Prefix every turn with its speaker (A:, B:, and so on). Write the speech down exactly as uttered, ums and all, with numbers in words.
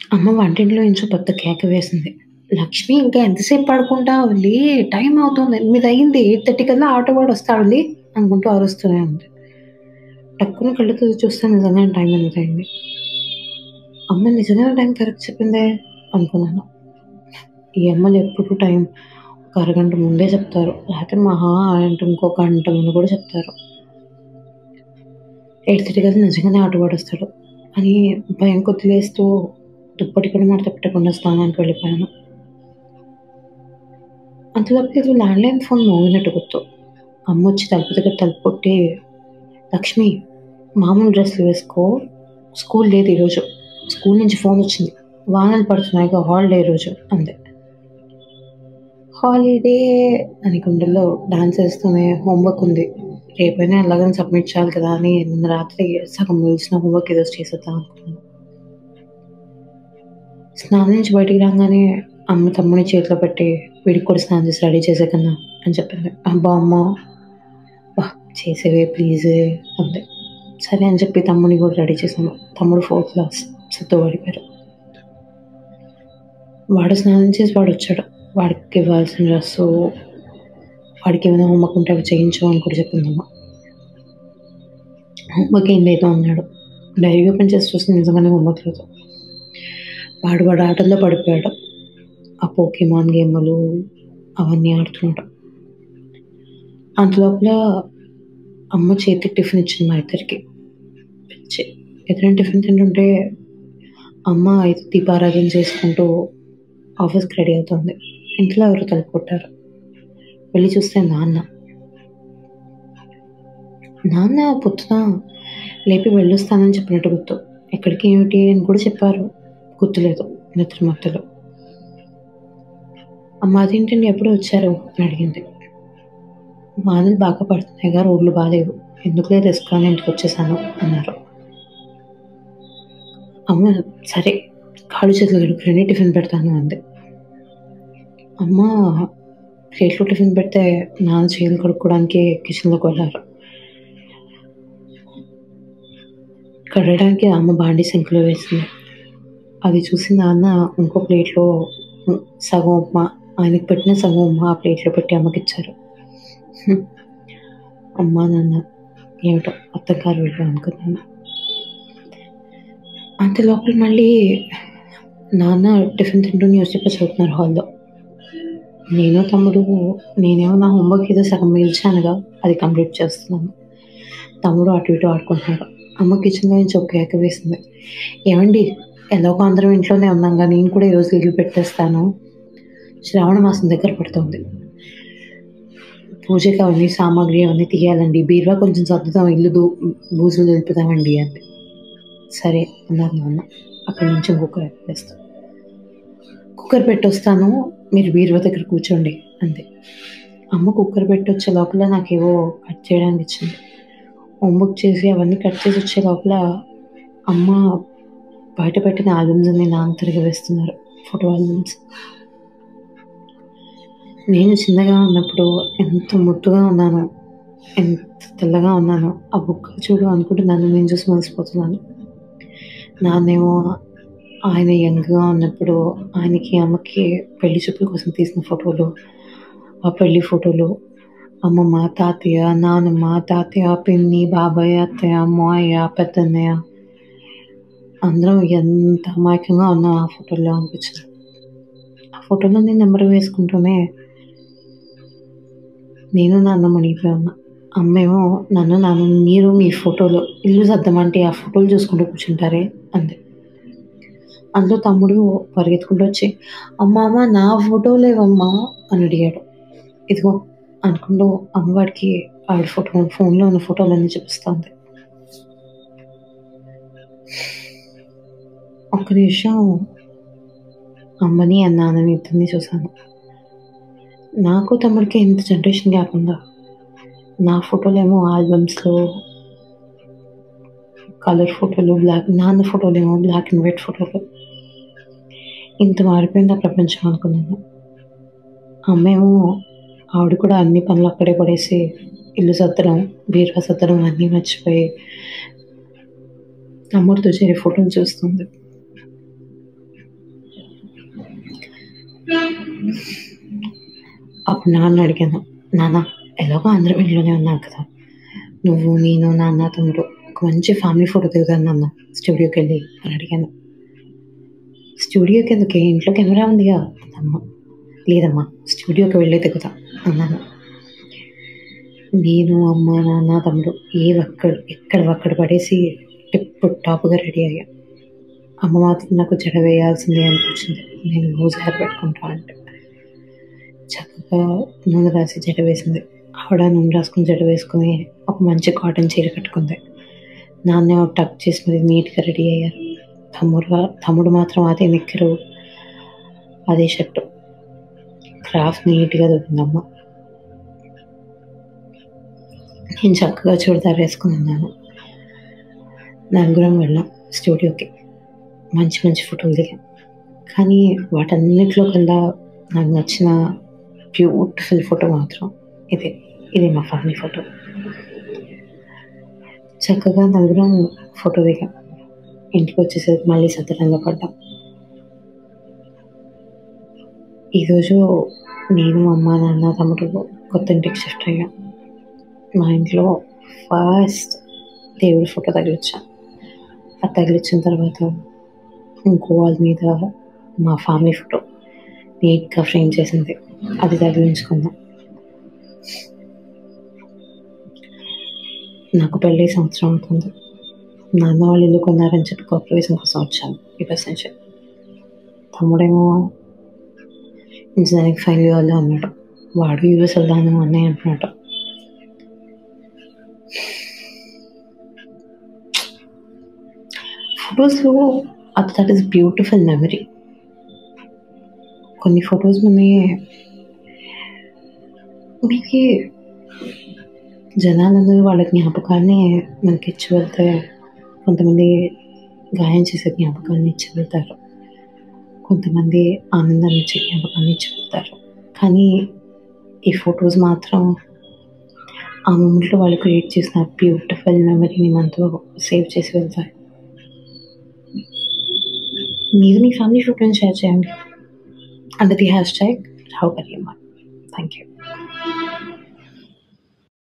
A: అమ్మ వంటింట్లో నుంచి పెద్ద కేక వేసింది. "లక్ష్మి ఇంకా ఎంతసేపు పడుకుంటావు లే టైం అవుతుంది. ఎనిమిది అయింది. ఎనిమిదిన్నర కల్లా ఆటో వాడొస్తాడు లే" అనుకుంటూ అరుస్తూనే ఉంది. టక్కున కళ్ళు తెరిచి చూస్తే నిజంగానే టైం ఎనిమిది అయింది. అమ్మ నిజంగానే టైం కరెక్ట్ చెప్పిందే అనుకున్నాను. ఈ అమ్మలు ఎప్పుడు టైం ఒక అరగంట ముందే చెప్తారు. లేకపోతే మహా అంటే ఇంకో గంట ముందు కూడా చెప్తారు. ఎనిమిదిన్నర కల్లా నిజంగానే ఆటో వాడొస్తాడు అని భయం కొద్ది లేస్తూ దుప్పటి కూడా మడత పెట్టకుండా స్నానానికి వెళ్ళిపోయాను. అంతలోపు ఏదో ల్యాండ్‌లైన్ ఫోన్ మోగినట్టు గుర్తు. అమ్మ వచ్చి తలుపు దగ్గర తలుపు కొట్టి, "లక్ష్మి మామూలు డ్రెస్సులు వేసుకో. స్కూల్ లేదు ఈరోజు. స్కూల్ నుంచి ఫోన్ వచ్చింది. వానలు పడుతున్నాయిగా హాలిడే ఈరోజు" అంది. హాలిడే అని గుండెల్లో డాన్స్ వేస్తూనే హోంవర్క్ ఉంది. రేపైనా ఎలాగైనా సబ్మిట్ చేయాలి కదా అని నిన్న రాత్రి సగం మిగిల్చిన హోంవర్క్ ఈరోజు చేసేద్దాం అనుకున్నాను. స్నానం నుంచి బయటికి రాగానే అమ్మ తమ్ముడిని చేతిలో పెట్టి, "వీడికి కూడా స్నానం చేసి రెడీ చేసే కన్నా" అని చెప్పింది. "అబ్బా అమ్మ బా చేసేవే ప్లీజే" అంది. సరే అని చెప్పి తమ్ముడిని కూడా రెడీ చేశాను. తమ్ముడు ఫోర్త్ క్లాస్ సిద్ధపడిపోయారు. వాడు స్నానం చేసి వాడు వచ్చాడు. వాడికి ఇవ్వాల్సిన డ్రెస్సు, వాడికి ఏమైనా హోంవర్క్ ఉంటే అవి చేయించు అని కూడా చెప్పిందమ్మ. హోంవర్క్ ఏం లేదు అన్నాడు. డైరీ ఓపెన్ చేసి చూస్తే నిజంగానే హోంవర్క్ లేదు. వాడు వాడు ఆటల్లో పడిపోయాడు. ఆ పోకీమాన్ గేములు అవన్నీ ఆడుతున్నాడు. అంతలోపల అమ్మ చేతికి టిఫిన్ ఇచ్చింది మా ఇద్దరికి. పిచ్చి ఎదురైనా టిఫిన్ తింటుంటే అమ్మ అయితే దీపారాధన చేసుకుంటూ ఆఫీస్కి రెడీ అవుతుంది. ఇంట్లో ఎవరు తలుపు కొట్టారు. వెళ్ళి చూస్తే నాన్న. నాన్న పొద్దున లేపి వెళ్ళొస్తానని చెప్పినట్టు గుర్తు. ఎక్కడికి ఏమిటి అని కూడా చెప్పారు. గుర్తులేదు. నిద్ర మత్తులో. "అమ్మ అదేంటండి ఎప్పుడు వచ్చారు" అని అడిగింది. "వానలు బాగా పడుతున్నాయిగా రోడ్లు బాగాలేవు. ఎందుకులే రిస్క్ అని ఇంటికి వచ్చేసాను" అన్నారు. అమ్మ సరే కాళ్ళు చేతులు కడుక్కుని టిఫిన్ పెడతాను అంది. అమ్మ ప్లేట్లో టిఫిన్ పెడితే నాన్న చేతులు కడుక్కోవడానికి కిచెన్లోకి వెళ్ళారు. కడగడానికి అమ్మ బాండీ సింక్లో వేసింది. అది చూసి నాన్న ఇంకో ప్లేట్లో సగం ఉప్మా, ఆయనకి పెట్టిన సగం ఉప్మా ఆ ప్లేట్లో పెట్టి అమ్మకిచ్చారు. అమ్మ నాన్న ఏమిటో అత్తగారు వీళ్ళు అనుకున్నాను. అంత లోపల మళ్ళీ నాన్న టిఫిన్ తింటూ న్యూస్ పేపర్ చదువుతున్నారు హాల్లో. నేను తమ్ముడు నేనేమో నా హోంవర్క్ ఏదో సగం మిగిల్చానుగా అది కంప్లీట్ చేస్తున్నాను. తమ్ముడు అటు ఇటు ఆడుకుంటున్నాడు. అమ్మ కిచెన్లో నుంచి ఒక కేక వేసింది. "ఏమండి ఎలాగో అందరం ఇంట్లోనే ఉన్నాగా నేను కూడా ఈరోజు లీవ్ పెట్టేస్తాను. శ్రావణ మాసం దగ్గర పడుతుంది. పూజకి అవన్నీ సామాగ్రి అవన్నీ తీయాలండి. బీరువా కొంచెం సర్దుదాం, ఇల్లు దూ బూజులు నిలుపుదామండి" అంది. సరే అన్నారు నాన్న. అక్కడి నుంచి ఇంకొక వేస్తాను. "కుక్కర్ పెట్టొస్తాను, మీరు బీరువా దగ్గర కూర్చోండి" అంది. అమ్మ కుక్కర్ పెట్టి వచ్చే లోపల నాకేవో కట్ చేయడానికి ఇచ్చింది. హోంవర్క్ చేసి అవన్నీ కట్ చేసి వచ్చే లోపల అమ్మ బయట పెట్టిన ఆల్బమ్స్ అన్ని నాన్న తిరిగి వేస్తున్నారు. Photo albums. నేను చిన్నగా ఉన్నప్పుడు ఎంత ముద్దుగా ఉన్నానో, ఎంత తెల్లగా ఉన్నానో ఆ బుక్ చూడు అనుకుంటూ నన్ను నేను చూసి మలిసిపోతున్నాను. నాన్నేమో ఆయన యంగ్గా ఉన్నప్పుడు ఆయనకి అమ్మకి పెళ్లి చూపుల కోసం తీసిన ఫోటోలు, ఆ పెళ్లి ఫోటోలు, అమ్మమ్మ, తాతయ్య, నానమ్మ, తాతయ్య, పిన్ని, బాబాయ్, అత్తయ్య, మావయ్య, పెద్దన్నయ్య అందరం ఎంత అమాయకంగా ఉన్నాం ఆ ఫోటోల్లో అనిపించింది. ఆ ఫోటోలో నేను నెంబర్ వేసుకుంటూనే నేను నాన్న మునిగిపోయి ఉన్నా. అమ్మేమో నన్ను నాన్న మీరు మీ ఫోటోలు ఇల్లు సర్దమంటే ఆ ఫోటోలు చూసుకుంటూ కూర్చుంటారే అంది. అందులో తమ్ముడు పరిగెత్తుకుంటూ వచ్చి, "అమ్మ అమ్మ నా ఫోటోలేవమ్మా" అని అడిగాడు. "ఇదిగో" అనుకుంటూ అమ్మవాడికి ఆవిడ ఫోటో ఫోన్లో ఉన్న ఫోటోలన్నీ చూపిస్తుంది. ఒక్క నిమిషం అమ్మని నాన్నని ఇద్దరిని చూశాను. నాకు తమ్ముడికి ఎంత జనరేషన్ గ్యాప్ ఉందా. నా ఫోటోలేమో ఆల్బమ్స్లో కలర్ ఫోటోలు, బ్లాక్ నాన్న ఫోటోలేమో బ్లాక్ అండ్ వైట్ ఫోటోలు. ఇంత మారిపోయింది ఆ ప్రపంచం అనుకున్నాను. అమ్మేమో ఆవిడ కూడా అన్ని పనులు అక్కడే పడేసి ఇల్లు సర్దడం, బీరువా సర్దడం అన్నీ మర్చిపోయి తమ్ముడితో చేరి ఫోటోలు చూస్తుంది. అప్పుడు నాన్న అడిగాను, నాన్న ఎలాగో అందరం ఇంట్లోనే ఉన్నాం కదా, నువ్వు నేను నాన్న తమ్ముడు ఒక మంచి ఫ్యామిలీ ఫోటో దిగుతాను నాన్న స్టూడియోకి వెళ్ళి అని అడిగాను. స్టూడియోకి ఎందుకే, ఇంట్లో కెమెరా ఉందిగా అమ్మ. లేదమ్మా, స్టూడియోకి వెళ్ళే దిగుతా అన్నాను. నేను అమ్మ నాన్న తమ్ముడు ఏ ఒక్కడ ఎక్కడ ఒక్కడ పడేసి టిప్ టాప్గా రెడీ అయ్యా. అమ్మ మాత్రం నాకు జడ వేయాల్సిందే అనిపించింది, నేను రోజు హెయిర్ పెట్టుకుంటా అంటే. చక్కగా నూనె రాసి జడ వేసింది. ఆవిడ నూనె రాసుకుని జడ వేసుకుని ఒక మంచి కాటన్ చీర కట్టుకుంది. నాన్న టక్ చేసి మీద నీట్గా రెడీ అయ్యారు. తమ్ముడు తమ్ముడు మాత్రం అదే నిక్కరు అదే షర్టు, క్రాఫ్ట్ నీట్గా దొరికిందమ్మ. నేను చక్కగా చూడదారు వేసుకుని ఉన్నాను. నలుగురం వెళ్ళాం స్టూడియోకి, మంచి మంచి ఫోటోలు దిగాం. కానీ వాటన్నిటిలో కల్లా నాకు నచ్చిన బ్యూటిఫుల్ ఫోటో మాత్రం ఇదే ఇది మా ఫ్యామిలీ ఫోటో. చక్కగా నలుగురం ఫోటో దిగాం. ఇంటికి వచ్చేసరికి మళ్ళీ సదరంగా పడ్డాం. ఈరోజు నేను అమ్మ నాన్న తమ్ముడు కొత్త ఇంటికి షిఫ్ట్ అయ్యాం. మా ఇంట్లో ఫస్ట్ దేవుడి ఫోటో తగిలించాం. అది తగిలించిన తర్వాత ఇంకో వాల్ మీద మా ఫ్యామిలీ ఫోటో నీట్గా ఫ్రేమ్ చేసింది, అది తగిలించుకుందాం. నాకు పెళ్ళి సంవత్సరం అవుతుంది. నాన్న వాళ్ళు ఇల్లు కొన్నారని చెప్పి గృహప్రవేశం కోసం వచ్చాను ఈ బస్ నుంచి. తమ్ముడేమో ఇంజనీరింగ్ ఫైనల్ ఇయర్లో అన్నాడు. వాడు యూఎస్ వెళ్దాను అన్నయ్య అంటున్నాడు. ఫొటోస్లో అది దట్ ఈస్ బ్యూటిఫుల్ మెమరీ. కొన్ని ఫొటోస్ మన మీకు జనాలందరూ వాళ్ళ జ్ఞాపకాన్ని మనకి ఇచ్చి వెళ్తే, కొంతమంది గాయం చేసే జ్ఞాపకాన్ని ఇచ్చి వెళ్తారు, కొంతమంది ఆనందాన్ని ఇచ్చే జ్ఞాపకాన్ని ఇచ్చి వెళ్తారు. కానీ ఈ ఫొటోస్ మాత్రం ఆ మూమెంట్లో వాళ్ళు క్రియేట్ చేసిన బ్యూటిఫుల్ మెమరీని మనతో సేవ్ చేసి వెళ్తాయి. మీరు మీ ఫ్యామిలీ ఫోటోని షేర్ చేయండి under the hashtag Rao గరి అమ్మాయి. Thank you.